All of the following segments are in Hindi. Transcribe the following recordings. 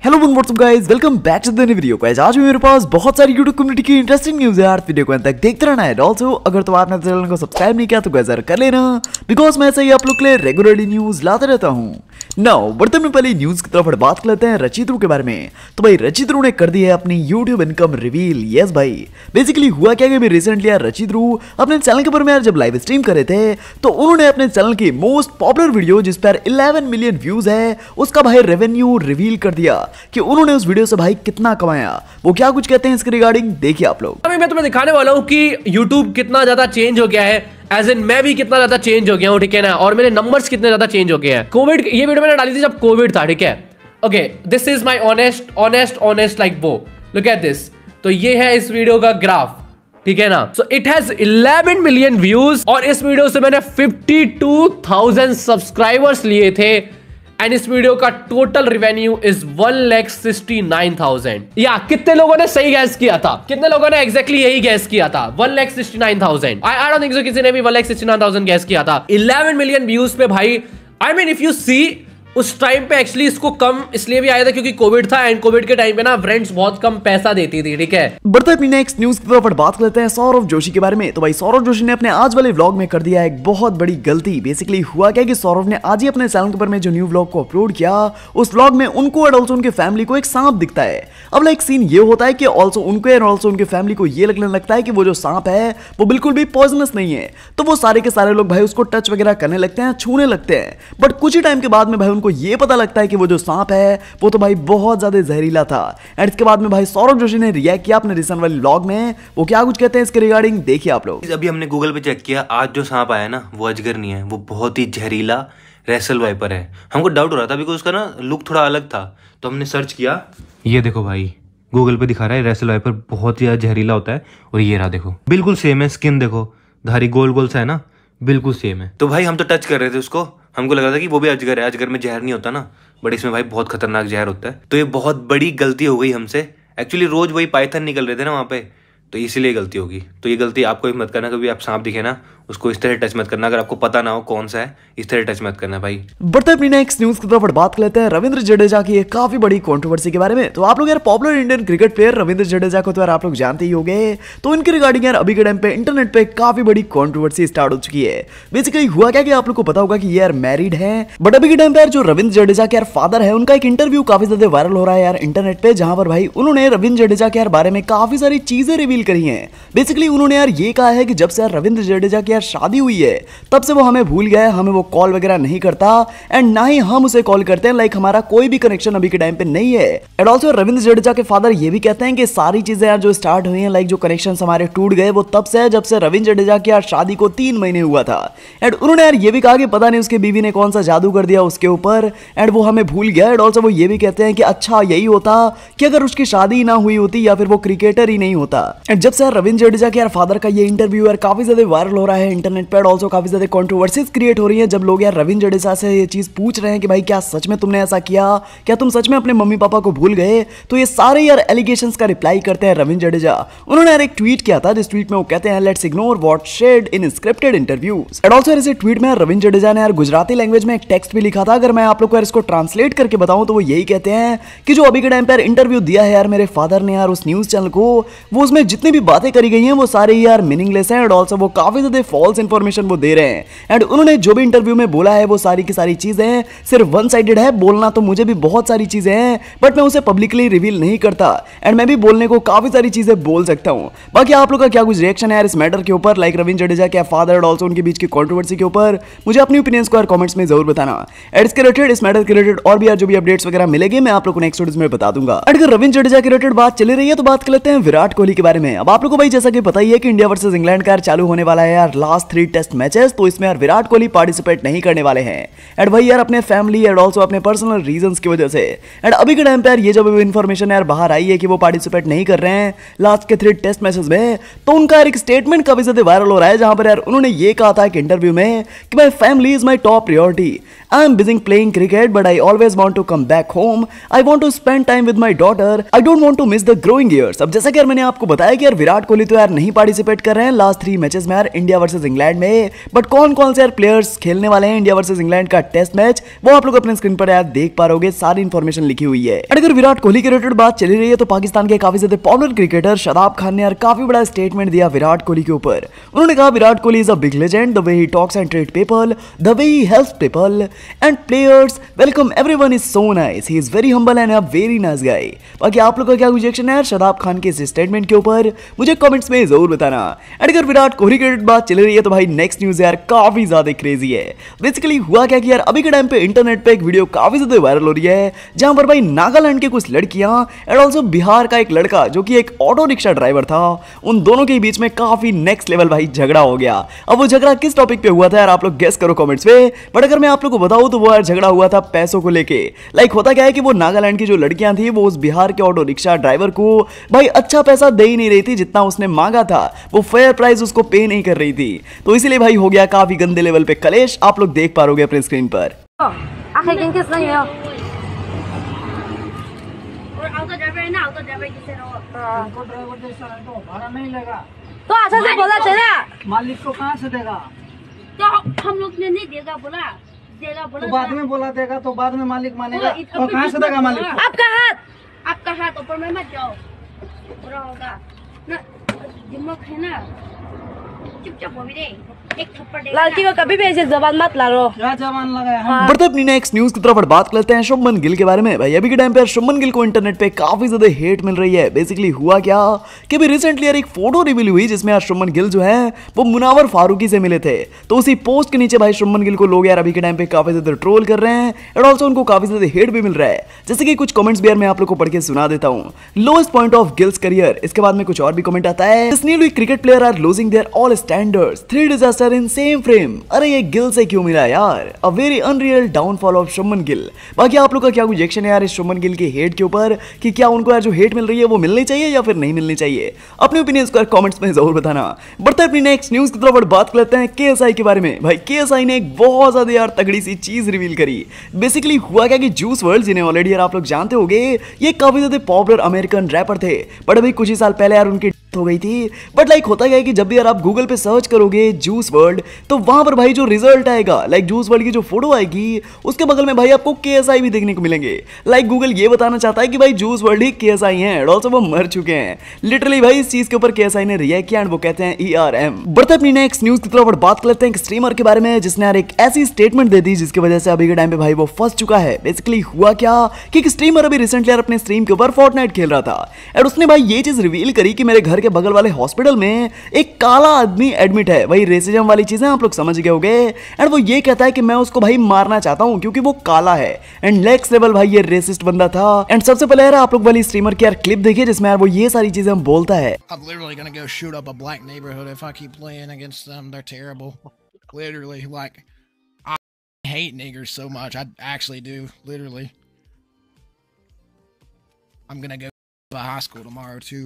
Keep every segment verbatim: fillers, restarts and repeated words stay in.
Hello what's up guys, welcome back to the new video. Guys आज भी मेरे पास बहुत सारी यूट्यूब कम्युनिटी की इंटरेस्टिंग न्यूज़ है यार, वीडियो को अंत तक देखते रहना है। ऑल्सो अगर तो आपने चैनल को सब्सक्राइब नहीं किया तो गाइस यार कर लेना, बिकॉज मैं ऐसे ही आप लोग के लिए रेगुलरली न्यूज़ लाते रहता हूँ। नाउ बढ़ते में पहले न्यूज़ की तरफ बात कर लेते हैं रचित रू के बारे में। तो भाई रचित रू ने कर दी है अपनी यूट्यूब इनकम रिवील। यस भाई, बेसिकली हुआ क्या कि रिसेंटली यार रचित रू अपने चैनल के ऊपर में यार जब लाइव स्ट्रीम कर रहे थे तो उन्होंने अपने चैनल की मोस्ट पॉपुलर वीडियो जिस पर इलेवन मिलियन व्यूज है उसका भाई रेवेन्यू रिवील कर दिया कि उन्होंने उस वीडियो से भाई कितना कमाया। वो क्या कुछ कहते हैं इसके रिगार्डिंग देखिए आप लोग। अभी मैं तुम्हें दिखाने वाला हूँ कि YouTube कितना ज्यादा चेंज हो गया है, एज इन मैं भी कितना ज्यादा चेंज हो गया हूँ, ठीक है ना, और मेरे नंबर्स कितने ज्यादा चेंज हो गए हैं। कोविड ये वीडियो मैंने डाली थी जब कोविड था, ठीक है। Okay, this is my honest honest honest like वो लुक एट दिस। तो ये है इस वीडियो का ग्राफ, ठीक है ना। So it has eleven million views और इस वीडियो से मैंने फिफ्टी टू थाउजेंड सब्सक्राइबर्स लिए थे एंड इस वीडियो का total revenue is one lakh sixty nine thousand. या कितने लोगों ने सही गैस किया था? कितने लोगों ने एग्जैक्टली यही गैस किया था? One lakh sixty nine thousand. I I don't think so किसी ने भी one lakh sixty nine thousand guess किया था। इलेवन मिलियन व्यूज पे भाई, I mean if you see उस टाइम पे एक्चुअली इसको कम इसलिए भी आया था क्योंकि कोविड था एंड कोविड के टाइम पे ना फ्रेंड्स बहुत कम पैसा देती थी, ठीक है। बढ़ते अपनी नेक्स्ट न्यूज की तरफ बात करते हैं सौरव जोशी के बारे में। तो भाई सौरव जोशी ने अपने आज वाले व्लॉग में कर दिया एक बहुत बड़ी गलती। बेसिकली हुआ क्या कि सौरव ने आज ही अपने चैनल के ऊपर में जो न्यू व्लॉग को अपलोड किया उस व्लॉग में उनको और ऑल्सो उनके फैमिली को एक सांप दिखता है। अब लाइक सीन ये होता है कि ऑल्सो उनको और ऑल्सो उनके फैमिली को ये लगने लगता है कि वो जो सांप है वो बिल्कुल भी पॉइजनस नहीं है। तो वो सारे के सारे लोग भाई उसको टच वगैरह करने लगते हैं, छूने लगते हैं। बट कुछ ही टाइम के बाद में भाई उनको ये पता लगता है कि वो जो सांप है वो तो भाई बहुत ज्यादा जहरीला था। एंड इसके बाद में भाई सौरव जोशी ने रिएक्ट किया अपने रिसेंट वाले व्लॉग में। वो क्या कुछ कहते हैं इसके रिगार्डिंग देखिए आप लोग। अभी हमने गूगल पे चेक किया, आज जो सांप आया ना वो अजगर नहीं है, वो बहुत ही जहरीला रेसल वाइपर है। हमको डाउट हो रहा था बिकॉज उसका ना लुक थोड़ा अलग था, तो हमने सर्च किया। ये देखो भाई गूगल पे दिखा रहा है रेसल वाइपर बहुत ही ज्यादा जहरीला होता है। और ये रहा देखो, बिल्कुल सेम है, स्किन देखो धारी गोल गोल सा है ना, बिल्कुल सेम है। तो भाई हम तो टच कर रहे थे उसको, हमको लग रहा था कि वो भी अजगर है। अजगर में जहर नहीं होता ना, बट इसमें भाई बहुत खतरनाक जहर होता है। तो ये बहुत बड़ी गलती हो गई हमसे। एक्चुअली रोज वही पाइथन निकल रहे थे ना वहाँ पे, तो इसीलिए गलती होगी। तो ये गलती आपको भी मत करना, कभी आप सांप दिखे ना उसको इस तरह टच मत करना। अगर आपको पता ना हो कौन सा है, इस तरह टच मत करना भाई। बढ़ते अपनी नेक्स्ट न्यूज की तरफ बात कर लेते हैं रविंद्र जडेजा की एक काफी बड़ी कंट्रोवर्सी के बारे में। तो आप लोग यार popular Indian cricket player Ravindra Jadeja को तो यार आप लोग जानते ही होंगे। तो इनके रिगार्डिंग यार अभी के टाइम पे इंटरनेट पे काफी बड़ी कंट्रोवर्सी स्टार्ट हो चुकी है। बेसिकली हुआ क्या कि आप लोग को पता होगा कि ये यार मैरिड है, बट अभी के टाइम पे यार जो रविंद्र जडेजा के यार फादर है उनका एक इंटरव्यू काफी ज्यादा वायरल हो रहा है यार इंटरनेट पे, जहां पर भाई उन्होंने रविंद्र जडेजा के यार बारे में काफी सारी चीजें रिवील करी हैं। बेसिकली उन्होंने यार ये कहा है कि जब से यार रविंद्र जडेजा की यार शादी हुई है तब से वो हमें भूल गया है, हमें वो कॉल वगैरह नहीं करता एंड ना ही हम उसे कॉल करते हैं। लाइक हमारा कोई भी कनेक्शन अभी के टाइम पे नहीं है। एंड ऑल्सो रविंद्र जडेजा के फादर ये भी कहते हैं कि सारी चीजें यार जो स्टार्ट हुई हैं, लाइक जो कनेक्शन हमारे टूट गए वो तब से है जब से रविंद्र जडेजा की यार शादी को तीन महीने हुआ था। एंड उन्होंने यार ये भी कहा कि पता नहीं उसकी बीवी ने कौन सा जादू कर दिया उसके ऊपर एंड वो हमें भूल गया। एंड ऑल्सो वो ये भी कहते हैं कि अच्छा यही होता कि अगर उसकी शादी ना हुई होती या फिर वो क्रिकेटर ही नहीं होता। एंड जब से यार रविंद्र जडेजा के यार फादर का ये इंटरव्यू यार काफी ज्यादा वायरल हो रहा है इंटरनेट पर, ऑल्सो काफी ज्यादा कंट्रोवर्सीज क्रिएट हो रही है जब लोग यार रविंद्र जडेजा से ये चीज पूछ रहे हैं कि भाई क्या सच में तुमने ऐसा किया, क्या तुम सच में अपने मम्मी पापा को भूल गए। तो ये सारे यार एलिगेशंस का रिप्लाई करते हैं रविंद्र जडेजा। उन्होंने यार एक ट्वीट किया था जिस ट्वीट में वो कहते हैं let's ignore what shared in scripted interviews. And also इस ट्वीट में रविंद्र जडेजा ने यार गुजराती लैंग्वेज में एक टेक्स्ट भी लिखा था। अगर मैं आप लोग को इसको ट्रांसलेट करके बताऊं तो वो यही कहते हैं कि जो अभी के टाइम पर इंटरव्यू दिया है यार मेरे फादर ने यार उस न्यूज चैनल को, वो उसमें जितनी भी बातें करी गई हैं वो सारे यार मीनिंगलेस हैं। एंड ऑल्सो वो काफी ज्यादा फॉल्स इंफॉर्मेशन वो दे रहे हैं। एंड उन्होंने जो भी इंटरव्यू में बोला है वो सारी की सारी चीजें सिर्फ वन साइडेड है। बोलना तो मुझे भी बहुत सारी चीजें हैं बट मैं उसे पब्लिकली रिवील नहीं करता एंड मैं भी बोलने को काफी सारी चीजें बोल सकता हूं। बाकी आप लोग का क्या कुछ रिएक्शन है यार इस मैटर के ऊपर, लाइक रविंद्र जडेजा के फादर और ऑल्सो उनके बीच की कंट्रोवर्सी के ऊपर, मुझे अपनी ओपिनियंस को यार कमेंट्स में जरूर बताना। एड्स के रिलेटेड इस मैटर के रिलेटेड और भी यार जो भी अपडेट्स वगैरह मिलेंगे मैं आप लोग को नेक्स्ट वीडियोस में बता दूंगा। अगर रविंद्र जडेजा के रिलेटेड बात चली रही है तो बात कर लेते हैं विराट कोहली के बारे में। अब आप लोग को भाई जैसा कि पता ही है कि इंडिया वर्सेस इंग्लैंड का यार चालू होने वाला है यार लास्ट थ्री टेस्ट मैचेस, तो इसमें यार विराट कोहली पार्टिसिपेट नहीं करने वाले हैं। एंड भाई यार अपने फैमिली एंड ऑल्सो अपने पर्सनल रीजंस की वजह से। एंड अभी के टाइम पे यार ये जब इन्फॉर्मेशन यार बाहर आई है कि वो पार्टिसिपेट नहीं कर रहे हैं लास्ट के थ्री टेस्ट मैचेस में, तो उनका एक स्टेटमेंट काफी ज्यादा वायरल हो रहा है जहां पर यार उन्होंने ये कहा था एक इंटरव्यू में कि my family is my top priority, I am busy playing cricket but I always want to come back home, I want to spend time with my daughter, I don't want to miss the growing years. अब जैसा कि यार मैंने आपको बताया कि यार विराट कोहली तो यार नहीं पार्टिसिपेट कर रहे हैं लास्ट थ्री मैचेस में यार इंडिया वर्सेस इंग्लैंड में। बट कौन कौन से यार प्लेयर्स खेलने वाले हैं इंडिया वर्सेस इंग्लैंड का टेस्ट मैच, वो आप लोग अपने स्क्रीन पर यार देख पा रहे, सारी इन्फॉर्मेशन लिखी हुई है। अगर विराट कोहली के रिलेटेड बात चली रही है तो पाकिस्तान के काफी ज्यादा पॉपुलर क्रिकेटर शादाब खान ने यार काफी बड़ा स्टेटमेंट दिया विराट कोहली के ऊपर। उन्होंने कहा Virat Kohli is a big legend, the way he talks and treat people, the way he helps people and players, welcome everyone is so nice, he is very humble and a very nice guy. बाकी आप लोग का क्या रिएक्शन है यार शादाब खान के इस स्टेटमेंट के ऊपर, मुझे कमेंट्स में जरूर बताना। एंड अगर विराट कोहली के बात चल रही है तो भाई नेक्स्ट न्यूज यार काफी ज्यादा क्रेजी है। बेसिकली हुआ क्या कि यार अभी के टाइम पे इंटरनेट पे एक वीडियो काफी ज्यादा वायरल हो रही है, जहां पर भाई नागालैंड के कुछ लड़कियां एंड ऑल्सो बिहार का एक लड़का जो कि एक ऑटो रिक्शा ड्राइवर था, उन दोनों के बीच में काफी नेक्स्ट लेवल भाई झगड़ा हो गया। अब वो झगड़ा किस टॉपिक पे हुआ था यार आप लोग गेस करो कमेंट्स में। बट अगर मैं आप लोग को बताऊं तो वो यार झगड़ा हुआ था पैसों को लेके। लाइक होता क्या है कि वो नागालैंड की जो लड़कियां थी वो उस बिहार के ऑटो रिक्शा ड्राइवर को भाई अच्छा पैसा दे ही नहीं रही थी जितना उसने मांगा था, वो फेयर प्राइस उसको पे नहीं कर रही थी। तो इसीलिए भाई हो गया काफी गंदे लेवल पे कलेश, आप लोग देख पा रहे अपने स्क्रीन पर। तो अच्छा से बोला चला, मालिक को कहाँ से देगा? तो हम लोग ने नहीं देगा बोला, देगा बोला तो बाद में बोला देगा तो बाद में मालिक मानेगा, और कहाँ से देगा मालिक? आपका हाथ आपका हाथ ऊपर में मत जाओ, पूरा होगा ना, दिमाग है ना, चुपचाप हो भी दे, एक थप्पड़ दे। लड़की को कभी भी ऐसे जबान मत लाओ। क्या जबान लगाया हम? बढ़ते अपनी नेक्स्ट न्यूज की तरफ बात करते हैं शुभमन गिल के बारे में। भाई अभी के टाइम पे शुभमन गिल को इंटरनेट पे काफी ज्यादा हेट मिल रही है। बेसिकली हुआ क्या कि अभी रिसेंटली यार एक फोटो रिवील हुई जिसमें यार शुभमन गिल जो है वो मुनावर फारूकी से मिले थे। तो उसी पोस्ट के नीचे भाई शुभमन गिल को लोग यार अभी के टाइम पे काफी ज्यादा ट्रोल कर रहे हैं एंड ऑल्सो उनको काफी ज्यादा हेट भी मिल रहा है। जैसे कि कुछ कमेंट्स भी यार मैं आप लोग को पढ़ के सुना देता हूँ। Lowest point of Gill's career, इसके बाद में कुछ और भी कमेंट आता है, this newly cricket player are losing their all standards, three disaster in same frame. अरे ये गिल से क्यों मिला यार, a very unreal downfall of Shubman Gill. बाकी आप लोग का क्या रिएक्शन है यार इस शुभमन गिल के हेट के ऊपर, कि क्या उनको यार जो हेट मिल रही है वो मिलनी चाहिए या फिर नहीं मिलनी चाहिए? अपने ओपिनियंस को कमेंट्स में जरूर बताना। बढ़ते अपनी नेक्स्ट न्यूज की तरफ बात कर लेते हैं केएसआई के बारे में। भाई केएसआई ने एक बहुत ज्यादा यार तगड़ी सी चीज रिवील करी। बेसिकली हुआ क्या कि जूस वर्ल्ड, जिन्हें ऑलरेडी यार आप लोग जानते होंगे, ये काफी ज्यादा पॉपुलर अमेरिकन रैपर थे। बट अभी कुछ ही साल पहले यार उनकी हो गई थी। बट लाइक होता क्या है कि जब भी यार आप गूगल पे सर्च करोगे जूस वर्ल्ड तो वहां पर भाई जो रिजल्ट आएगा, लाइक जूस वर्ल्ड की जो फोटो आएगी उसके बगल में भाई आपको केएसआई भी देखने को मिलेंगे। लाइक गूगल ये बताना चाहता है कि भाई जूस वर्ल्ड ही केएसआई हैं एंड ऑल्सो वो मर चुके हैं। लिटरली भाई इस चीज के ऊपर केएसआई ने रिएक्ट किया एंड वो कहते हैं ईआरएम। बढ़ते अपनी नेक्स्ट न्यूज की तरफ बात कर लेते हैं एक स्ट्रीमर के बारे में जिसने यार एक ऐसी स्टेटमेंट दे दी जिसकी वजह से अभी के टाइम पे भाई वो फंस चुका है। बेसिकली हुआ क्या कि एक स्ट्रीमर अभी रिसेंटली यार अपने स्ट्रीम के ऊपर फोर्टनाइट खेल रहा था एंड उसने भाई ये चीज रिवील करी कि मेरे घर के बगल वाले हॉस्पिटल में एक काला आदमी एडमिट है। वही रेसिज्म वाली चीजें आप लोग समझ गए होंगे। एंड वो ये कहता है कि मैं उसको भाई मारना चाहता हूं क्योंकि वो काला है। एंड नेक्स्ट लेवल भाई ये रेसिस्ट बंदा था। एंड सबसे पहले यार आप लोग वाली स्ट्रीमर की यार क्लिप देखिए जिसमें यार वो ये सारी चीजें बोलता है। I'm literally gonna go shoot up a black neighborhood if I keep playing against them. They're terrible. Literally, like, I hate niggers so much. I actually do. Literally. I'm gonna go to high school tomorrow too.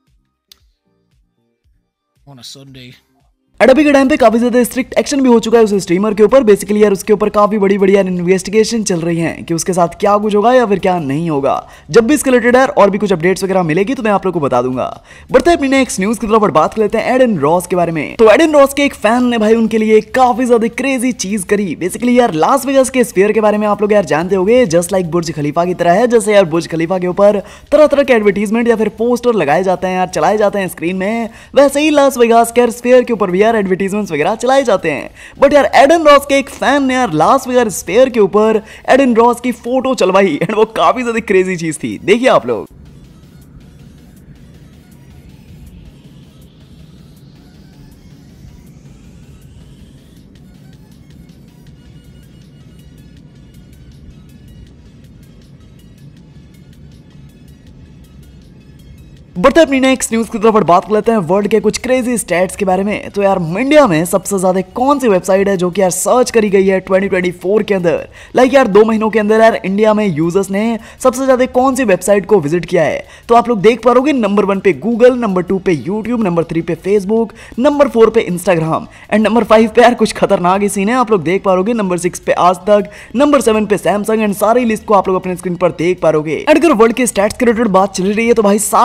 On a Sunday. And अभी के टाइम पे काफी ज्यादा स्ट्रिक्ट एक्शन भी हो चुका है उस स्ट्रीमर के ऊपर। बेसिकली यार उसके ऊपर काफी बड़ी बड़ी यार इन्वेस्टिगेशन चल रही है कि उसके साथ क्या कुछ होगा या फिर क्या नहीं होगा। जब भी इसके रिलेटेड यार और भी कुछ अपडेट्स वगैरह मिलेगी तो मैं आप लोग को बता दूंगा। बढ़ते अपनी नेक्स्ट न्यूज की तरफ बात कर लेते हैं एडन रॉस के बारे में। तो एडन रॉस के एक फैन ने भाई उनके लिए काफी ज्यादा क्रेजी चीज करी। बेसिकली यार लास वेगास के स्फीयर के बारे में आप लोग यार जानते होंगे, जस्ट लाइक बुर्ज खलीफा की तरह है। जैसे यार बुर्ज खलीफा के ऊपर तरह तरह के एडवर्टीजमेंट या फिर पोस्टर लगाए जाते हैं यार, चलाए जाते हैं स्क्रीन में, वैसे ही लास वेगास के स्फीयर के ऊपर भी यार एडवर्टीजमेंट्स वगैरह चलाए जाते हैं। बट यार एडन रॉस के एक फैन ने यार लास वेगास स्फीयर के ऊपर एडन रॉस की फोटो चलवाई एंड वो काफी ज्यादा क्रेजी चीज थी। देखिए आप लोग। बढ़ते अपनी नेक्स्ट न्यूज की तरफ बात कर लेते हैं वर्ल्ड के कुछ क्रेजी स्टैट्स के बारे में। तो यार इंडिया में सबसे ज्यादा कौन सी वेबसाइट है जो कि यार सर्च करी गई है ट्वेंटी ट्वेंटी फोर के अंदर? लाइक यार दो महीनों के अंदर यार इंडिया में यूजर्स ने सबसे ज्यादा कौन सी वेबसाइट को विजिट किया है? तो आप लोग देख पा रहे नंबर वन पे गूगल, नंबर टू पे यूट्यूब, नंबर थ्री पे फेसबुक, नंबर फोर पे इंस्टाग्राम एंड नंबर फाइव पे यार कुछ खतरनाक ही सीन है आप लोग देख पा रहे। नंबर सिक्स पे आज तक, नंबर सेवन पे सैमसंग एंड सारी लिस्ट को आप लोग अपने स्क्रीन पर देख पा रहे। एंड अगर वर्ल्ड के स्टैट्स के रिलेटेड बात चल रही है तो भाई सारे देशों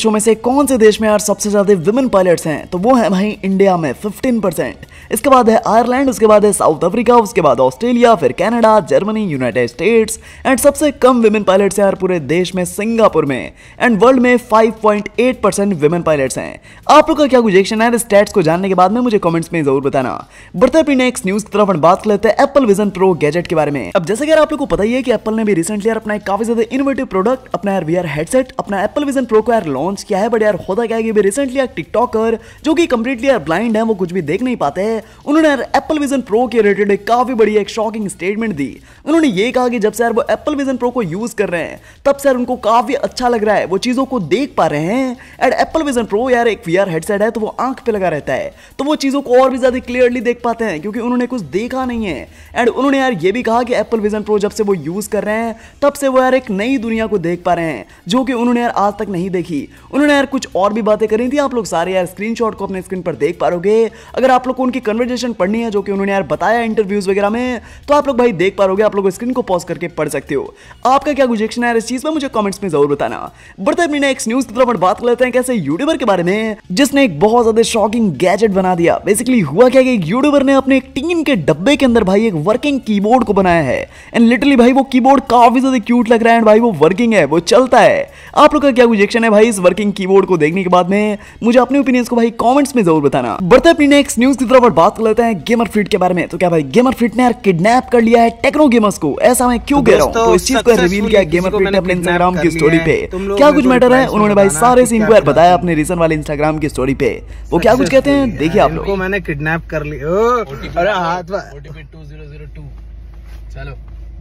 देशों में से कौन से देश में यार सबसे ज्यादा विमेन पायलट्स हैं, तो वो है भाई इंडिया में फिफ्टीन परसेंट। इसके बाद है आयरलैंड, उसके बाद है साउथ अफ्रीका, उसके बाद ऑस्ट्रेलिया, फिर Canada, Germany, United States and सबसे कम विमेन पायलट्स यार पूरे देश में सिंगापुर में एंड वर्ल्ड में five point eight percent women pilots हैं। आप लोग का क्या गुजेक्शन है स्टैट्स को जानने के बाद में मुझे कमेंट्स में जरूर बताना। बढ़ते अपनी नेक्स्ट न्यूज की तरफ बात कर लेते हैं एप्पल विजन प्रो गैजेट के बारे में। अब जैसे कि आप लोग को पता ही है कि एप्पल ने भी रिसेंटली यार अपना एक काफी ज्यादा इनोवेटिव प्रोडक्ट अपना यार वीआर हेडसेट अपना एप्पल विजन प्रो को यार लॉन्च किया है। बट यार होता क्या है कि रिसेंटली यार टिकटॉकर जो कि कंप्लीटली यार ब्लाइंड है, वो कुछ भी देख नहीं पाते हैं, उन्होंने यार एप्पल विजन प्रो के रिलेटेड एक काफी बड़ी एक शॉकिंग स्टेटमेंट दी। उन्होंने ये कहा कि जब से यार वो एप्पल विजन प्रो को यूज कर रहे हैं तब से यार उनको काफी अच्छा लग रहा है, वो चीजों को देख पा रहे हैं। एंड एप्पल विजन प्रो यार एक वीआर हेडसेट है, तो वो आंख पे लगा रहता है, तो वो चीजों को और भी ज्यादा क्लियरली देख पाते हैं क्योंकि उन्होंने कुछ देखा नहीं है। एंड उन्होंने यार ये भी कहा कि एप्पल विजन प्रो जब से वो यूज कर रहे हैं तब से वो यार एक नई दुनिया को देख पा रहे हैं जो कि उन्होंने यार आज तक नहीं देखी। उन्होंने यार कुछ और भी बातें करी थी, आप लोग सारे यार स्क्रीनशॉट को अपने स्क्रीन पर देख पाओगे। अगर आप लोग को उनकी कन्वर्सेशन पढ़नी है जो कि उन्होंने यार बताया इंटरव्यूज वगैरह में, तो आप लोग भाई देख पाओगे, आप लोग स्क्रीन को पॉज करके पढ़ सकते हो। आपका क्या गुजेक्शन है इस चीज में मुझे कमेंट्स में जरूर बताना। बढ़ते अपनी नेक्स्ट न्यूज की तरफ बात कर लेते हैं कैसे यूट्यूबर के बारे में जिसने एक बहुत ज्यादा शॉकिंग गैजेट बना दिया। बेसिकली हुआ क्या कि एक यूट्यूबर ने अपने एक टीन के डब्बे के अंदर भाई एक वर्किंग कीबोर्ड को बनाया है एंड लिटरली भाई वो कीबोर्ड काफी ज्यादा क्यूट लग रहा है एंड भाई वो वर्किंग है, वो चलता है। आप लोग का क्या गुजेक्शन है भाई इस वर्किंग कीबोर्ड को देखने के बाद में मुझे अपने ओपिनियंस को भाई कमेंट्स में जरूर बताना। बढ़ते अपनी नेक्स्ट न्यूज की तरफ बात कर लेते हैं गेमर फिट के बारे में। तो क्या भाई गेमर फिट ने यार किडनैप कर लिया है टेक्नो गेमर्स को, ऐसा मैं क्यों कह रहा हूं? तो इस चीज को रिवील किया गेमर फिट ने अपने इंस्टाग्राम की स्टोरी पे। क्या कुछ मैटर है उन्होंने भाई सारे सीन को यार बताया अपने रीजन वाले इंस्टाग्राम की स्टोरी पे। वो क्या कुछ कहते हैं देखिए आप लोग। मैंने किडनैप कर लिया। अरे हाथ OTP two zero zero two. चलो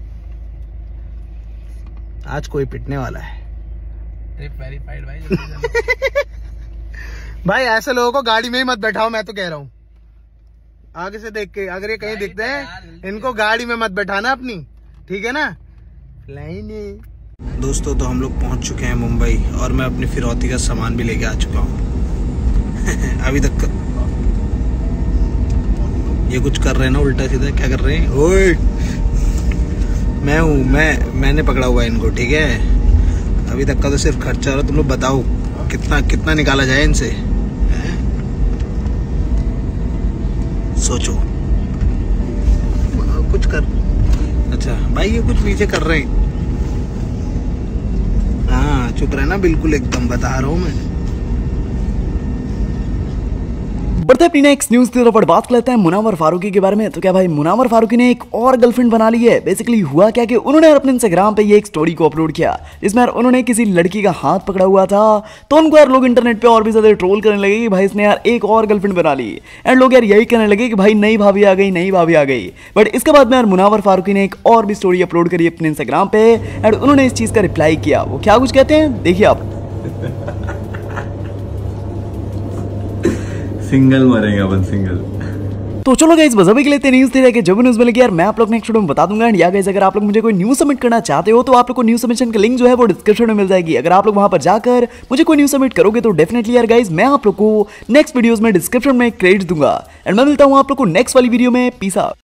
आज कोई पिटने वाला है। वेरीफाइड भाई। भाई ऐसे लोगों को गाड़ी में ही मत बैठाओ, मैं तो कह रहा हूँ। आगे से देख के अगर ये कहीं दिखते हैं इनको गाड़ी में मत बैठाना अपनी, ठीक है ना? दोस्तों तो हम लोग पहुंच चुके हैं मुंबई और मैं अपनी फिरौती का सामान भी लेके आ चुका हूँ। अभी तक ये कुछ कर रहे हैं ना उल्टा सीधा, क्या कर रहे हैं? ओए मैं हूँ, मैं मैंने पकड़ा हुआ है इनको, ठीक है? अभी तक का तो सिर्फ खर्चा हो रहा, तुम लोग बताओ कितना कितना निकाला जाए इनसे, सोचो कुछ कर। अच्छा भाई ये कुछ नीचे कर रहे हैं। हाँ चुप रहना बिल्कुल, एकदम बता रहा हूँ मैं। बढ़ते अपनी नेक्स्ट न्यूज की तरफ बात कर लेते हैं मुनावर फारूकी के बारे में। तो क्या भाई मुनावर फारूकी ने एक और गर्लफ्रेंड बना ली है। बेसिकली हुआ क्या कि उन्होंने अपने इंस्टाग्राम पे ये एक स्टोरी को अपलोड किया जिसमें यार उन्होंने किसी लड़की का हाथ पकड़ा हुआ था, तो उनको यार लोग इंटरनेट पे और भी ज्यादा ट्रोल करने लगे कि भाई इसने यार एक और गर्लफ्रेंड बना ली एंड लोग यार यही कहने लगे कि भाई नई भाभी आ गई, नई भाभी आ गई। बट इसके बाद में यार मुनावर फारूकी ने एक और भी स्टोरी अपलोड करी अपने इंस्टाग्राम पे एंड उन्होंने इस चीज का रिप्लाई किया। वो क्या कुछ कहते हैं देखिए आप। सिंगल मरेंगे अपन, सिंगल। तो चलो गाइस बस अभी के लिए न्यूज थे कि जब न्यूज मिलेगी यार मैं आप लोग नेक्स्ट वीडियो में बता दूंगा। एंड या गाइस अगर आप लोग मुझे कोई न्यूज सबमिट करना चाहते हो तो आप लोग को न्यूज सबमिशन का लिंक जो है वो डिस्क्रिप्शन में मिल जाएगी। अगर आप लोग वहां पर जाकर मुझे कोई न्यूज सबमिट करोगे तो डेफिनेटली यार गाइस मैं आप लोग को नेक्स्ट वीडियोस में डिस्क्रिप्शन में क्रेडिट दूंगा। एंड मैं मिलता हूं आप लोग को नेक्स्ट वाली वीडियो में। Peace out.